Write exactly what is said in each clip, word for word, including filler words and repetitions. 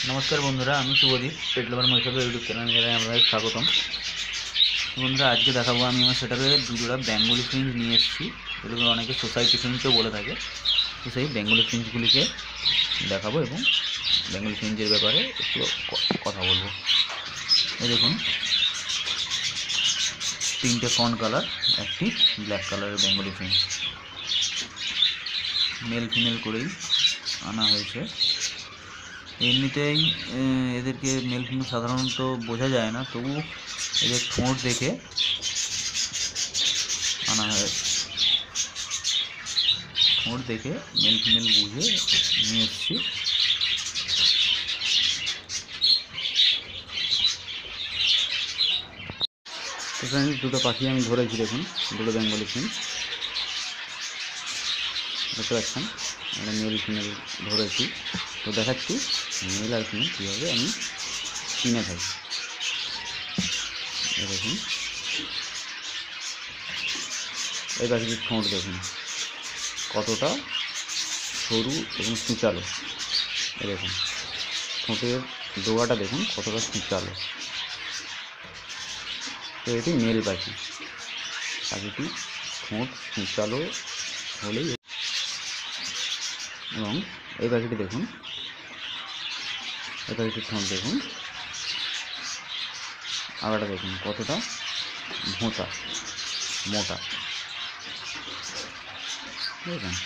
नमस्कार बंधुरा आमी शुभदीप पेट लवर मैसब यूट्यूब चैनल जानाई आपनादेर स्वागतम। बंधुरा आज के देखाबो आमी आमार सेटआपे दुजोड़ा बेंगली फिंच निये एसेछि। एগুলো অনেকে সোসাইটি ফিঞ্চও বলে থাকে। তো সেই বেঙ্গলি ফিঞ্চগুলিকে দেখাবো এবং বেঙ্গলি ফিঞ্চের ব্যাপারে একটু কথা বলবো। এই দেখুন তিনটে ফন কালার, একটি ব্ল্যাক কালারের বেঙ্গলি ফিঞ্চ মেল ফিমেল করেই আনা হয়েছে। এমনিতেই এদেরকে মেল ফিমেল সাধারণত বোঝা যায় না, তবু এদের ঠোঁট দেখে আনা হয়, ঠোঁট দেখে মেল ফিমেল বুঝে নিয়ে এসেছি। এখানে দুটো পাখি আমি ধরেছি, দেখুন দুটো বেঙ্গলি ফিঞ্চ দেখতে পাচ্ছেন। আমরা মেল ফিমেল ধরেছি, তো দেখাচ্ছি মেল আর ফিমেল কীভাবে আমি চিনে থাকি। দেখুন এই পাখিটির ঠোঁট দেখুন কতটা সরু এবং সূচালো। এই দেখুন ঠোঁটের ডোগাটা দেখুন কতটা সূচালো। তো এটি মেল পাখি, পাখিটি ঠোঁট সূচালো হলেই। এবং এই পাখিটি দেখুন, এই পাখিটির ঠোঁট দেখুন, আগাটা দেখুন কতটা ভোঁতা মোটা। দেখুন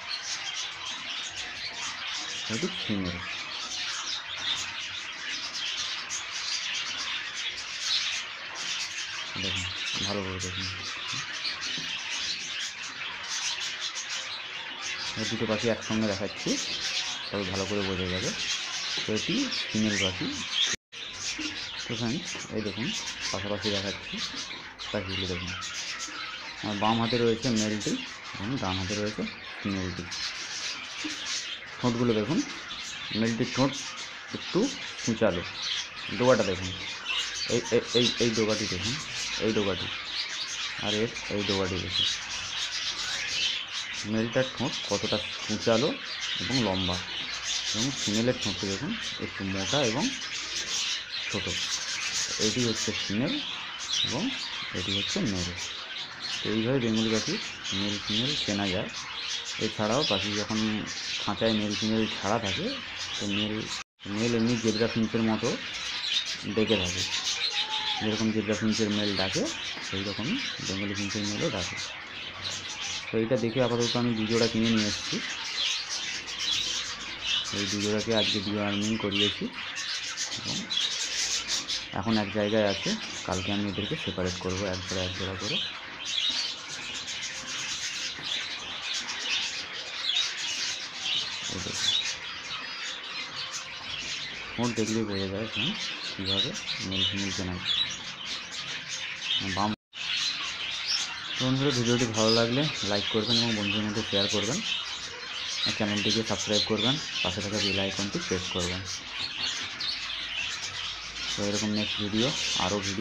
এটি ফিমেল। দেখুন ভালো করে দেখুন, এই দুটো পাখি একসঙ্গে দেখাচ্ছি তবে ভালো করে বোঝা যাবে। তো এটি ফিমেল পাখি। তো ফ্রেন্ডস এই দেখুন পাশাপাশি দেখাচ্ছি পাখিগুলো। দেখুন আমার বাম হাতে রয়েছে মেলটি এবং ডান হাতে রয়েছে ফিমেলটি। ঠোঁটগুলো দেখুন, মেলটির ঠোঁট একটু সূচালো। ডোগাটা দেখুন, এই এই এই ডোগাটি দেখুন, এই ডোগাটি আর এর এই ডোগাটি দেখুন। মেলটার ঠোঁট কতটা সূচালো এবং লম্বা, এবং ফিমেলের ঠোঁটটি দেখুন একটু মোটা এবং ছোট। এটি হচ্ছে ফিমেল এবং এটি হচ্ছে মেল। তো এইভাবে বেঙ্গলি পাখি মেল ফিমেল চেনা যায়। এছাড়াও পাখি যখন খাঁচায় মেল ফিমেল ছাড়া থাকে, তো মেল মেল এমনি জেব্রা ফিঞ্চের মতো ডেকে থাকে, যেরকম জেব্রা ফিঞ্চের মেল ডাকে সেই রকমই বেঙ্গলি ফিঞ্চের মেলও ডাকে। তো এইটা দেখে আপাতত আমি দুজোড়া কিনে নিয়ে এসেছি। এই দুজোড়াকে আজকে দিয়ে আর্নিং করিয়েছি এবং এখন এক জায়গায় আছে। কালকে আমি এদেরকে সেপারেট করবো এক জোড়া এক জোড়া করে। ঠোঁট দেখলেই বোঝা যায় কীভাবে মেল ফিমেল চেনা যায়। বাম বন্ধুরা ভিডিওটি ভালো লাগলে লাইক করবেন এবং বন্ধুদের মধ্যে শেয়ার করবেন, আর চ্যানেলটিকে সাবস্ক্রাইব করবেন, পাশে থাকা বেল আইকনটি প্রেস করবেন। তো এরকম নেক্সট ভিডিও আরও ভিডিও